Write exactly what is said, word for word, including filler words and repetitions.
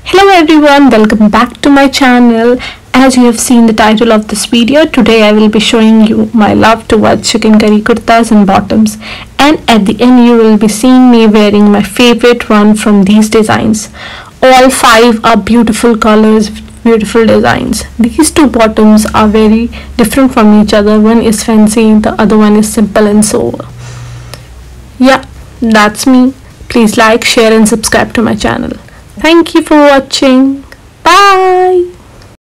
Hello everyone, welcome back to my channel. As you have seen the title of this video, today I will be showing you my love towards Chikankari kurtas and bottoms, and at the end you will be seeing me wearing my favorite one from these designs. All five are beautiful colors, beautiful designs. These two bottoms are very different from each other. One is fancy, the other one is simple and sober. Yeah, that's me. Please like, share and subscribe to my channel. Thank you for watching. Bye.